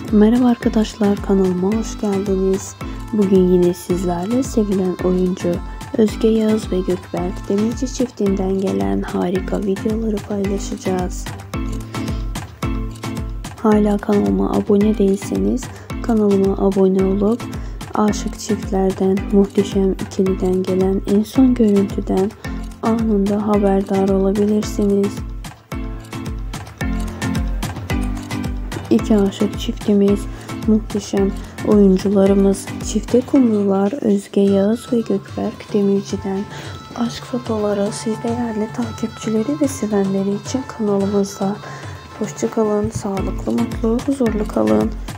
Merhaba arkadaşlar, kanalıma hoş geldiniz. Bugün yine sizlerle sevilen oyuncu Özge Yağız ve Gökberk Demirci çiftinden gelen harika videoları paylaşacağız. Hala kanalıma abone değilseniz kanalıma abone olup aşık çiftlerden, muhteşem ikiliden gelen en son görüntüden anında haberdar olabilirsiniz. İki aşık çiftimiz, muhteşem oyuncularımız, çifte kumrular Özge Yağız ve Gökberk Demirci'den aşk fotoları siz değerli takipçileri ve sevenleri için kanalımızda. Hoşça kalın, sağlıklı, mutlu, huzurlu kalın.